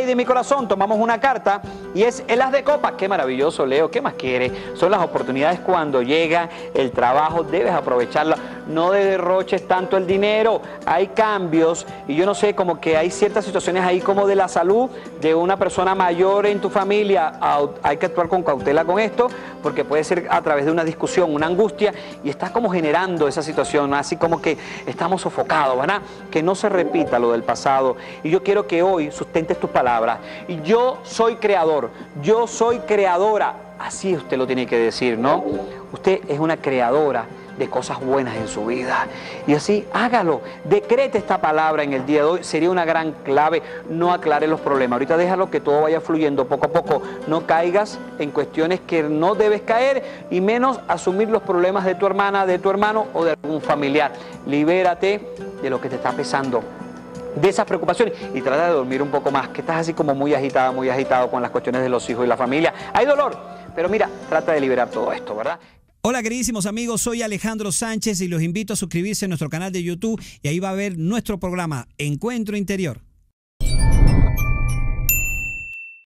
rey de mi corazón, tomamos una carta y es el as de copas. Qué maravilloso, Leo, ¿qué más quiere? Son las oportunidades cuando llega el trabajo, debes aprovecharla, no derroches tanto el dinero, hay cambios y yo no sé, como que hay ciertas situaciones ahí como de la salud de una persona mayor en tu familia, hay que actuar con cautela con esto, porque puede ser a través de una discusión, una angustia, y estás como generando esa situación, así como que estamos sofocados, ¿verdad? Que no se repita lo del pasado, y yo quiero que hoy sustentes tus palabras, y yo soy creador, yo soy creadora, así usted lo tiene que decir, ¿no? Usted es una creadora de cosas buenas en su vida. Y así, hágalo. Decrete esta palabra en el día de hoy. Sería una gran clave. No aclare los problemas. Ahorita déjalo que todo vaya fluyendo poco a poco. No caigas en cuestiones que no debes caer y menos asumir los problemas de tu hermana, de tu hermano o de algún familiar. Libérate de lo que te está pesando, de esas preocupaciones, y trata de dormir un poco más, que estás así como muy agitada, muy agitado con las cuestiones de los hijos y la familia. Hay dolor, pero mira, trata de liberar todo esto, ¿verdad? Hola queridísimos amigos, soy Alejandro Sánchez y los invito a suscribirse a nuestro canal de YouTube y ahí va a ver nuestro programa Encuentro Interior.